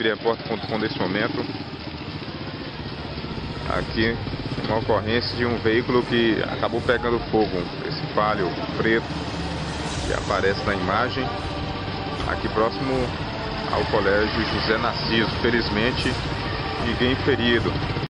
repórter.com nesse momento. Aqui uma ocorrência de um veículo que acabou pegando fogo, esse Palio preto que aparece na imagem, aqui próximo ao colégio José Narciso. Felizmente ninguém ferido.